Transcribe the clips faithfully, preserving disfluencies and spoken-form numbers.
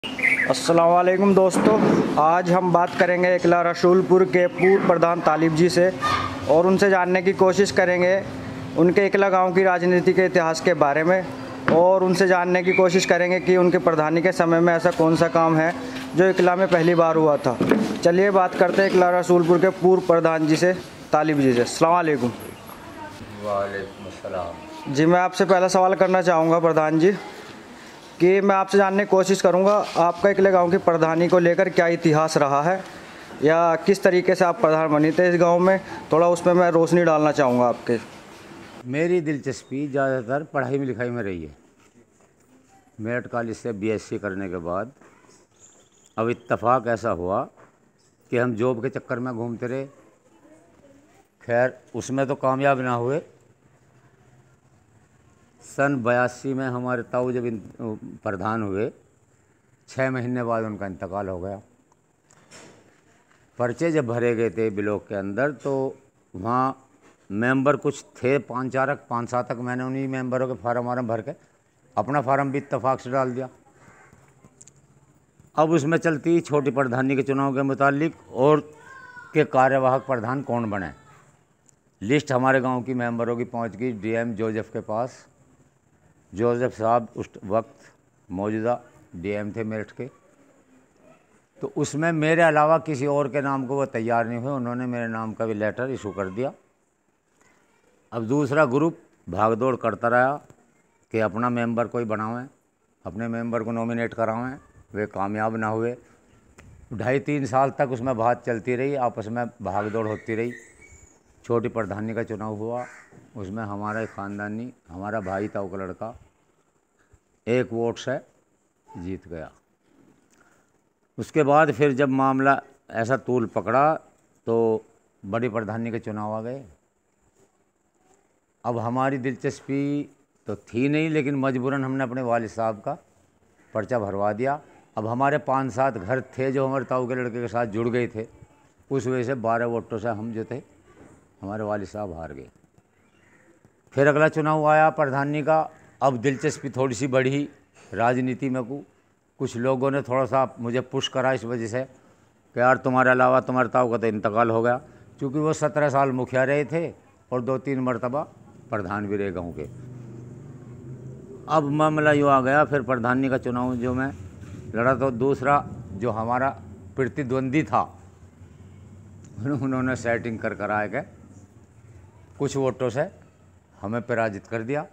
अस्सलाम वालेकुम दोस्तों, आज हम बात करेंगे इकला रसूलपुर के पूर्व प्रधान तालिब जी से और उनसे जानने की कोशिश करेंगे उनके इकला गांव की राजनीति के इतिहास के बारे में और उनसे जानने की कोशिश करेंगे कि उनके प्रधानी के समय में ऐसा कौन सा काम है जो इकला में पहली बार हुआ था। चलिए बात करते हैं इकला रसूलपुर के पूर्व प्रधान जी से, तालिब जी से। अस्सलाम वालेकुम। वालेकुम अस्सलाम। जी, मैं आपसे पहला सवाल करना चाहूँगा प्रधान जी कि मैं आपसे जानने की कोशिश करूंगा आपका इकले गांव की प्रधानी को लेकर क्या इतिहास रहा है या किस तरीके से आप प्रधान बने थे इस गांव में, थोड़ा उसमें मैं रोशनी डालना चाहूँगा आपके। मेरी दिलचस्पी ज़्यादातर पढ़ाई में लिखाई में रही है। मेरठ कॉलेज से बीएससी करने के बाद अब इत्तेफाक ऐसा हुआ कि हम जॉब के चक्कर में घूमते रहे। खैर उसमें तो कामयाब ना हुए। सन बयासी में हमारे ताऊ जब प्रधान हुए, छः महीने बाद उनका इंतकाल हो गया। पर्चे जब भरे गए थे ब्लॉक के अंदर तो वहाँ मेंबर कुछ थे, पाँच चार पाँच सात तक मैंने उन्हीं मेंबरों के फार्म वार्म भर के अपना फार्म भी इत्तेफाक से डाल दिया। अब उसमें चलती छोटी प्रधानी के चुनाव के मुतालिक और के कार्यवाहक प्रधान कौन बने। लिस्ट हमारे गांव की मेंबरों की पहुंच गई डीएम जोसेफ के पास। जोसेफ साहब उस वक्त मौजूदा डीएम थे मेरठ के। तो उसमें मेरे अलावा किसी और के नाम को वो तैयार नहीं हुए, उन्होंने मेरे नाम का भी लेटर इशू कर दिया। अब दूसरा ग्रुप भागदौड़ करता रहा कि अपना मेंबर कोई बनावें, अपने मेंबर को नॉमिनेट करावें, वे कामयाब ना हुए। ढाई तीन साल तक उसमें बात चलती रही, आपस में भागदौड़ होती रही। छोटी प्रधानी का चुनाव हुआ, उसमें हमारा ख़ानदानी हमारा भाई था का लड़का एक वोट से जीत गया। उसके बाद फिर जब मामला ऐसा तूल पकड़ा तो बड़ी प्रधानी के चुनाव आ गए। अब हमारी दिलचस्पी तो थी नहीं, लेकिन मजबूरन हमने अपने वालिद साहब का पर्चा भरवा दिया। अब हमारे पाँच सात घर थे जो हमारे ताऊ के लड़के के साथ जुड़ गए थे, उस वजह से बारह वोटों से हम जो थे हमारे वालिद साहब हार गए। फिर अगला चुनाव आया प्रधानी का। अब दिलचस्पी थोड़ी सी बढ़ी राजनीति में को कुछ लोगों ने थोड़ा सा मुझे पुश करा इस वजह से कि यार तुम्हारे अलावा तुम्हारे ताऊ का तो इंतकाल हो गया, क्योंकि वो सत्रह साल मुखिया रहे थे और दो तीन मरतबा प्रधान भी रहे गाँव के। अब मामला यूँ आ गया, फिर प्रधानी का चुनाव जो मैं लड़ा तो दूसरा जो हमारा प्रतिद्वंदी था उन्होंने सेटिंग कर करा के कुछ वोटों से हमें पराजित कर दिया।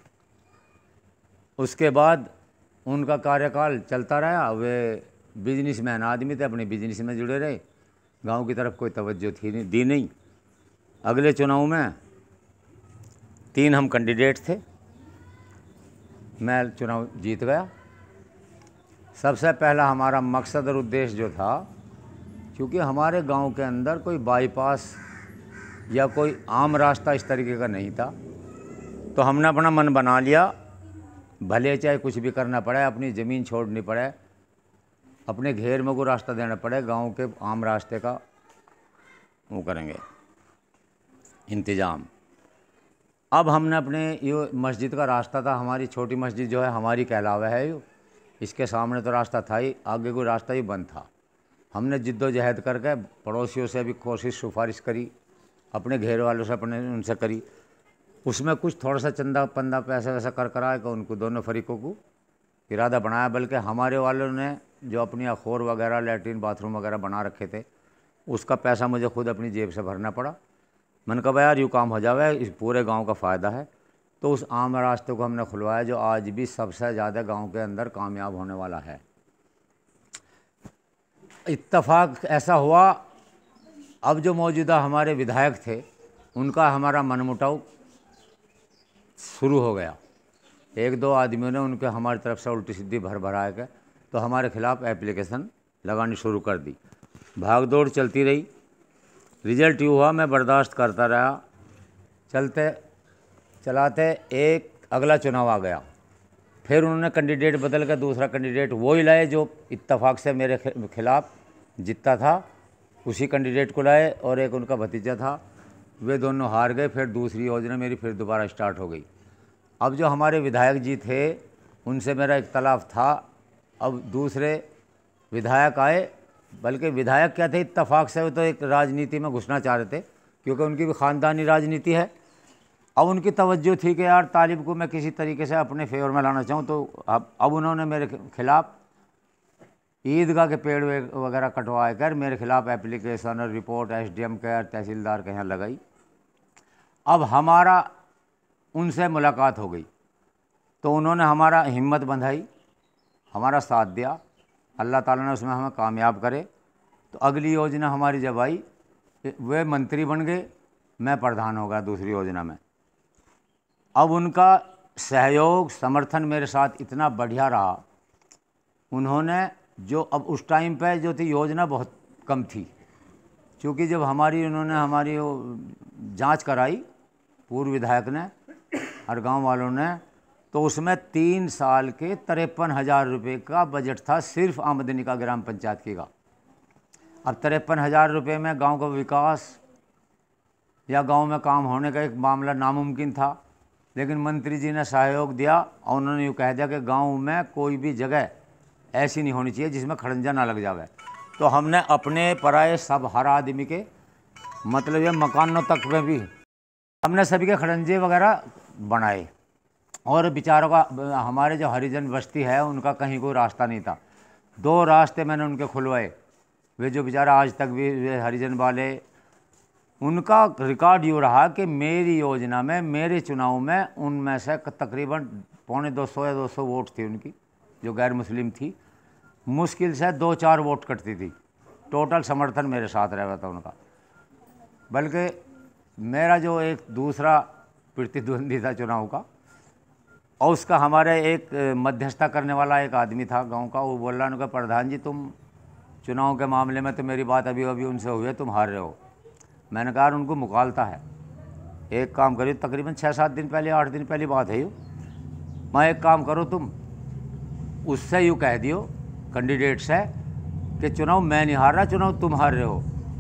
उसके बाद उनका कार्यकाल चलता रहा। वे बिजनेसमैन आदमी थे, अपने बिजनेस में जुड़े रहे, गांव की तरफ कोई तवज्जो थी नहीं दी नहीं। अगले चुनाव में तीन हम कैंडिडेट थे, मैं चुनाव जीत गया। सबसे पहला हमारा मकसद और उद्देश्य जो था, क्योंकि हमारे गांव के अंदर कोई बाईपास या कोई आम रास्ता इस तरीके का नहीं था, तो हमने अपना मन बना लिया, भले चाहे कुछ भी करना पड़े, अपनी ज़मीन छोड़नी पड़े, अपने घेर में को रास्ता देना पड़े, गांव के आम रास्ते का वो करेंगे इंतज़ाम। अब हमने अपने ये मस्जिद का रास्ता था, हमारी छोटी मस्जिद जो है हमारी कहलावा है यो, इसके सामने तो रास्ता था ही, आगे कोई रास्ता ही बंद था। हमने जिद्दोजहद करके पड़ोसियों से भी कोशिश सिफारिश करी, अपने घेर वालों से अपने उनसे करी। उसमें कुछ थोड़ा सा चंदा पंदा पैसा वैसा कर कराया कि उनको दोनों फरीकों को इरादा बनाया, बल्कि हमारे वालों ने जो अपनी अखोर वगैरह लैट्रीन बाथरूम वगैरह बना रखे थे उसका पैसा मुझे खुद अपनी जेब से भरना पड़ा। मैंने कहा यार यूँ काम हो जावे, इस पूरे गांव का फ़ायदा है। तो उस आम रास्ते को हमने खुलवाया जो आज भी सबसे ज़्यादा गांव के अंदर कामयाब होने वाला है। इत्तेफाक ऐसा हुआ, अब जो मौजूदा हमारे विधायक थे उनका हमारा मनमुटाव शुरू हो गया। एक दो आदमियों ने उनके हमारी तरफ से उल्टी सीधी भर भरा के तो हमारे खिलाफ़ एप्लीकेशन लगानी शुरू कर दी। भागदौड़ चलती रही, रिजल्ट यूँ हुआ, मैं बर्दाश्त करता रहा। चलते चलाते एक अगला चुनाव आ गया, फिर उन्होंने कैंडिडेट बदल कर दूसरा कैंडिडेट वो ही लाए जो इत्तेफाक से मेरे खिलाफ़ जीतता था, उसी कैंडिडेट को लाए और एक उनका भतीजा था, वे दोनों हार गए। फिर दूसरी योजना मेरी फिर दोबारा स्टार्ट हो गई। अब जो हमारे विधायक जी थे उनसे मेरा इख्तलाफ था अब दूसरे विधायक आए, बल्कि विधायक क्या थे, इत्तेफाक से वो तो एक राजनीति में घुसना चाह रहे थे, क्योंकि उनकी भी ख़ानदानी राजनीति है। अब उनकी तवज्जो थी कि यार तालिब को मैं किसी तरीके से अपने फेवर में लाना चाहूँ, तो अब अब उन्होंने मेरे खिलाफ़ ईदगाह के पेड़ वगैरह कटवाए कर मेरे खिलाफ़ एप्लीकेशन और रिपोर्ट एसडीएम के, तहसीलदार के यहाँ लगाई। अब हमारा उनसे मुलाकात हो गई तो उन्होंने हमारा हिम्मत बंधाई, हमारा साथ दिया, अल्लाह ताला ने उसमें हमें कामयाब करे। तो अगली योजना हमारी जब आई, वे मंत्री बन गए, मैं प्रधान हो गया दूसरी योजना में। अब उनका सहयोग समर्थन मेरे साथ इतना बढ़िया रहा, उन्होंने जो अब उस टाइम पे जो थी योजना बहुत कम थी, क्योंकि जब हमारी उन्होंने हमारी जांच कराई पूर्व विधायक ने और गांव वालों ने, तो उसमें तीन साल के तिरपन हज़ार रुपये का बजट था सिर्फ आमदनी का ग्राम पंचायत की का। अब तिरपन हज़ार रुपये में गांव का विकास या गांव में काम होने का एक मामला नामुमकिन था, लेकिन मंत्री जी ने सहयोग दिया और उन्होंने यूँ कह दिया कि गांव में कोई भी जगह ऐसी नहीं होनी चाहिए जिसमें खड़ंजा ना लग जावे। तो हमने अपने पराए सब हर आदमी के, मतलब ये मकानों तक में भी हमने सभी के खड़ंजे वगैरह बनाए। और बेचारों का, हमारे जो हरिजन बस्ती है उनका कहीं कोई रास्ता नहीं था, दो रास्ते मैंने उनके खुलवाए। वे जो बेचारा आज तक भी वे हरिजन वाले, उनका रिकॉर्ड यूँ रहा कि मेरी योजना में, मेरे चुनाव में उनमें से तकरीबन पौने दो सौ या दो सौ वोट थी उनकी, जो गैर मुस्लिम थी, मुश्किल से दो चार वोट कटती थी, टोटल समर्थन मेरे साथ रहा था उनका। बल्कि मेरा जो एक दूसरा प्रतिद्वंदी था चुनाव का, और उसका हमारे एक मध्यस्थता करने वाला एक आदमी था गांव का, वो बोल रहा उनका, प्रधान जी तुम चुनाव के मामले में तो मेरी बात अभी अभी उनसे हुई है, तुम हार रहे हो। मैंने कहा उनको मुकालता है, एक काम करिए, तकरीबन छः सात दिन पहले, आठ दिन पहले बात है यूँ, मैं एक काम करो, तुम उससे यूँ कह दियो कैंडिडेट से कि चुनाव मैं नहीं हार रहा, चुनाव तुम हार रहे हो।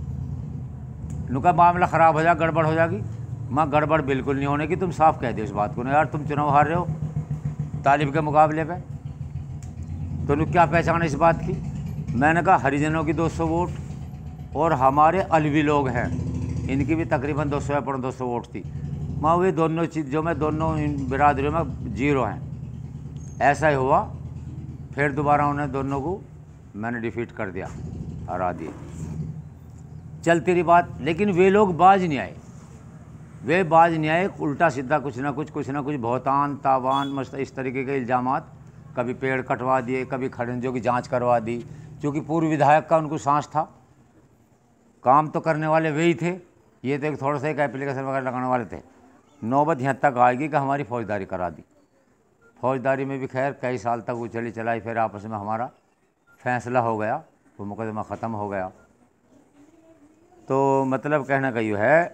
उनका मामला ख़राब हो जाए, गड़बड़ हो जाएगी। मैं गड़बड़ बिल्कुल नहीं होने की, तुम साफ कह दियो इस बात को ना, यार तुम चुनाव हार रहे हो तालिब के मुकाबले पे। तो उन्होंने क्या पहचान इस बात की? मैंने कहा हरिजनों की दो सौ वोट और हमारे अलवी लोग हैं, इनकी भी तकरीबन दो सौ या पौने दो सौ वोट थी। मैं वे दोनों चीज़ों में, दोनों बिरादरियों में जीरो हैं। ऐसा ही हुआ, फिर दोबारा उन्हें दोनों को मैंने डिफीट कर दिया, हरा दिए। चलती रही बात, लेकिन वे लोग बाज नहीं आए, वे बाज नहीं आए, उल्टा सीधा कुछ ना कुछ कुछ ना कुछ बहुतान तावान मस्त इस तरीके के इल्ज़ामात, कभी पेड़ कटवा दिए, कभी खड़ंजों की जांच करवा दी, क्योंकि पूर्व विधायक का उनको सांस था, काम तो करने वाले वे ही थे, ये तो एक थोड़ा सा एक एप्लीकेशन वगैरह लगाने वाले थे। नौबत यहाँ तक आएगी कि हमारी फौजदारी करा दी। फौजदारी में भी खैर कई साल तक वो चली चलाई, फिर आपस में हमारा फैसला हो गया, वो मुकदमा ख़त्म हो गया। तो मतलब कहना का यूँ है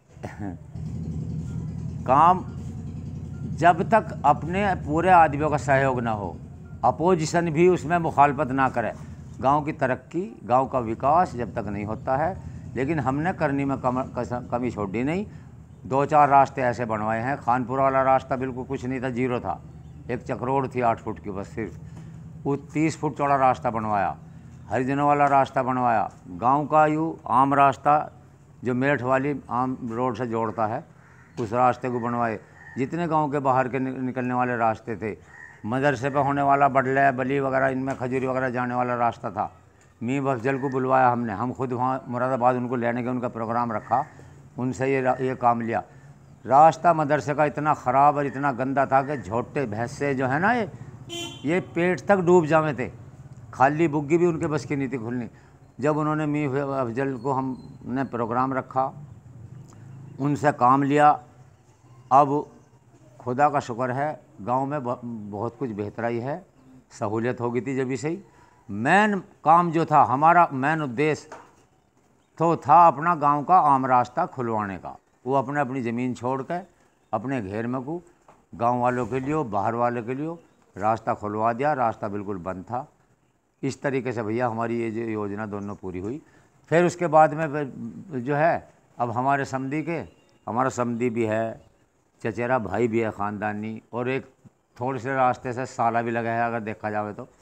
काम जब तक अपने पूरे आदमियों का सहयोग ना हो, अपोजिशन भी उसमें मुखालफत ना करे, गांव की तरक्की, गांव का विकास जब तक नहीं होता है। लेकिन हमने करनी में कम, कमी छोड़ी नहीं। दो चार रास्ते ऐसे बनवाए हैं, खानपुरा वाला रास्ता बिल्कुल कुछ नहीं था, जीरो था, एक चक्रोड़ थी आठ फुट की बस सिर्फ, वो तीस फुट चौड़ा रास्ता बनवाया, हरिजनों वाला रास्ता बनवाया, गांव का यूँ आम रास्ता जो मेरठ वाली आम रोड से जोड़ता है उस रास्ते को बनवाए। जितने गांव के बाहर के निकलने वाले रास्ते थे, मदरसे पे होने वाला बडले बली वगैरह, इनमें खजूरी वगैरह जाने वाला रास्ता था, मीर अफजल को बुलवाया हमने, हम खुद वहाँ मुरादाबाद उनको लेने के उनका प्रोग्राम रखा, उनसे ये ये काम लिया। रास्ता मदरसे का इतना ख़राब और इतना गंदा था कि झोटे भैंसे जो है ना, ये ये पेट तक डूब जावे थे, खाली बुग्गी भी उनके बस की नहीं थी खुलनी। जब उन्होंने मीर अफजल को हमने प्रोग्राम रखा, उनसे काम लिया, अब खुदा का शुक्र है गांव में बहुत कुछ बेहतराई है, सहूलियत हो गई थी जब से ही। मेन काम जो था हमारा, मेन उद्देश्य तो था अपना गांव का आम रास्ता खुलवाने का। वो अपने अपनी ज़मीन छोड़ कर अपने घेर में को गांव वालों के लिए, बाहर वालों के लिए रास्ता खुलवा दिया। रास्ता बिल्कुल बंद था। इस तरीके से भैया हमारी ये जो योजना दोनों पूरी हुई। फिर उसके बाद में जो है, अब हमारे समधी के, हमारा समधी भी है, चचेरा भाई भी है ख़ानदानी, और एक थोड़े से रास्ते से साला भी लगा है अगर देखा जाए तो,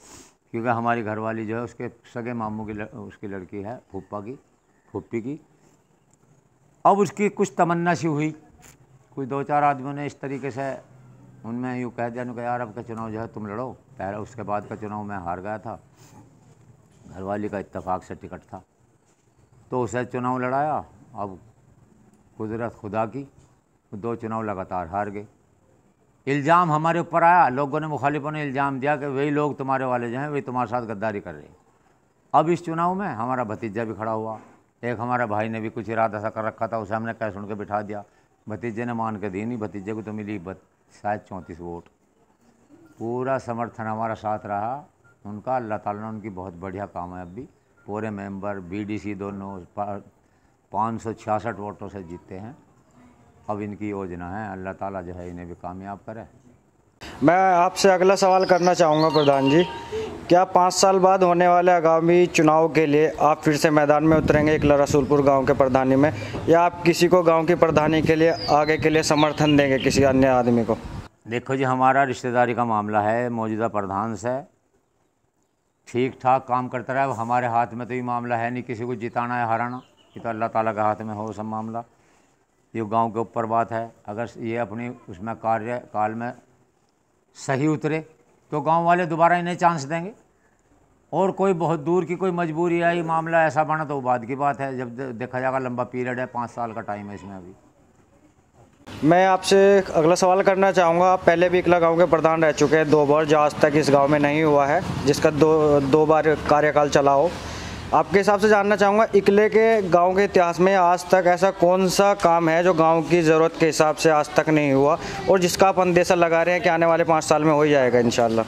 क्योंकि हमारी घरवाली जो है उसके सगे मामू की लड़, उसकी लड़की है, फूफा की, फूफी की। अब उसकी कुछ तमन्ना सी हुई, कुछ दो चार आदमियों ने इस तरीके से उनमें यूँ कह दिया कि यार अब का चुनाव जो है तुम लड़ो। पहले उसके बाद का चुनाव मैं हार गया था, घरवाली का इत्तेफाक से टिकट था, तो उसे चुनाव लड़ाया। अब कुदरत खुदा की, दो चुनाव लगातार हार गए। इल्ज़ाम हमारे ऊपर आया, लोगों ने, मुखालिफों ने इल्ज़ाम दिया कि वही लोग तुम्हारे वाले जो हैं वही तुम्हारे साथ गद्दारी कर रहे हैं। अब इस चुनाव में हमारा भतीजा भी खड़ा हुआ, एक हमारा भाई ने भी कुछ इरादा सा कर रखा था, उसे हमने कह सुन के बिठा दिया। भतीजे ने मान के दी नहीं, भतीजे को तो मिली शायद चौंतीस वोट। पूरा समर्थन हमारा साथ रहा उनका। अल्लाह ताला ने उनकी बहुत बढ़िया कामयाब भी, पूरे मेंबर बीडीसी दोनों पाँच सौ छियासठ वोटों से जीते हैं। अब इनकी योजना है, अल्लाह ताला जो है इन्हें भी कामयाब करे। मैं आपसे अगला सवाल करना चाहूँगा प्रधान जी, क्या पाँच साल बाद होने वाले आगामी चुनाव के लिए आप फिर से मैदान में उतरेंगे इकला रसूलपुर गांव के प्रधानी में, या आप किसी को गांव की प्रधानी के लिए आगे के लिए समर्थन देंगे किसी अन्य आदमी को? देखो जी, हमारा रिश्तेदारी का मामला है, मौजूदा प्रधान से ठीक ठाक काम करता रहा। हमारे हाथ में तो ये मामला है नहीं किसी को जिताना या हराना, ये तो अल्लाह ताला के हाथ में हो सब मामला। ये गांव के ऊपर बात है। अगर ये अपनी उसमें कार्य काल में सही उतरे तो गांव वाले दोबारा इन्हें चांस देंगे, और कोई बहुत दूर की कोई मजबूरी आई, मामला ऐसा बना तो बाद की बात है, जब देखा जाएगा। लंबा पीरियड है, पाँच साल का टाइम है इसमें अभी। मैं आपसे अगला सवाल करना चाहूँगा, आप पहले भी इकला गांव के प्रधान रह चुके हैं दो बार, जो आज तक इस गांव में नहीं हुआ है, जिसका दो दो बार कार्यकाल चला हो। आपके हिसाब से जानना चाहूँगा, इकले के गांव के इतिहास में आज तक ऐसा कौन सा काम है जो गांव की ज़रूरत के हिसाब से आज तक नहीं हुआ, और जिसका आप अंदेशा लगा रहे हैं कि आने वाले पाँच साल में हो ही जाएगा इंशाल्लाह?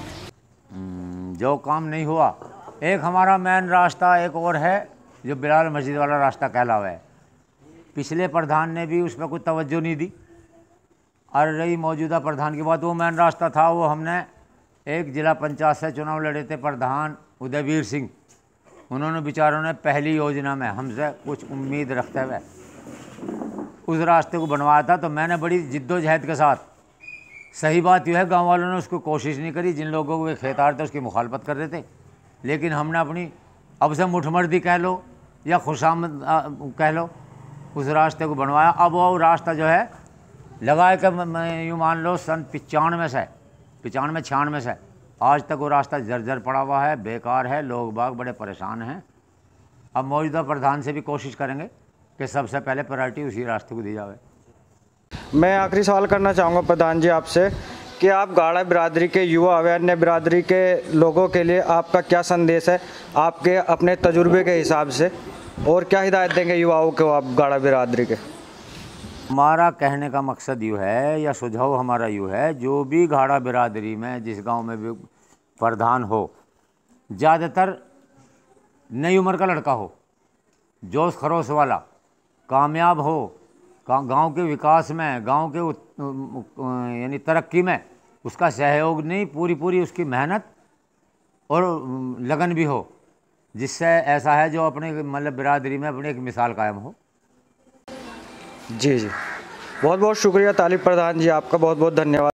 जो काम नहीं हुआ, एक हमारा मेन रास्ता एक और है जो बिलाल मस्जिद वाला रास्ता कहलावा है। पिछले प्रधान ने भी उस पर कुछ तवज्जो नहीं दी, और रही मौजूदा प्रधान की बात, वो मेन रास्ता था, वो हमने एक जिला पंचायत से चुनाव लड़े थे प्रधान उदयवीर सिंह। उन्होंने बेचारों ने पहली योजना में हमसे कुछ उम्मीद रखते हुए उस रास्ते को बनवाया था, तो मैंने बड़ी जिद्दोजहद के साथ, सही बात यह है गांव वालों ने उसको कोशिश नहीं करी, जिन लोगों को वे खेतार थे उसकी मुखालफत कर रहे थे, लेकिन हमने अपनी अब से मुठमर्दी कह लो या खुशामद कह लो, उस रास्ते को बनवाया। अब वो रास्ता जो है लगाए कर यूँ मान लो सन पचानवे से पचानवे छियानवे से आज तक वो रास्ता जर्जर पड़ा हुआ है, बेकार है, लोग बाग बड़े परेशान हैं। अब मौजूदा प्रधान से भी कोशिश करेंगे कि सबसे पहले प्रायोरिटी उसी रास्ते को दी जाए। मैं आखिरी सवाल करना चाहूँगा प्रधान जी आपसे, कि आप गाड़ा बिरादरी के युवा व अन्य बिरादरी के लोगों के लिए आपका क्या संदेश है आपके अपने तजुर्बे के हिसाब से, और क्या हिदायत देंगे युवाओं को आप गाड़ा बिरादरी के? हमारा कहने का मकसद यूँ है, या सुझाव हमारा यूँ है, जो भी गाड़ा बिरादरी में जिस गांव में भी प्रधान हो, ज़्यादातर नई उम्र का लड़का हो, जोश खरोश वाला, कामयाब हो, गांव के विकास में, गांव के यानी तरक्की में उसका सहयोग नहीं, पूरी पूरी उसकी मेहनत और लगन भी हो, जिससे ऐसा है जो अपने मतलब बिरादरी में अपनी एक मिसाल कायम हो। जी जी, बहुत बहुत शुक्रिया तालिब प्रधान जी, आपका बहुत बहुत धन्यवाद।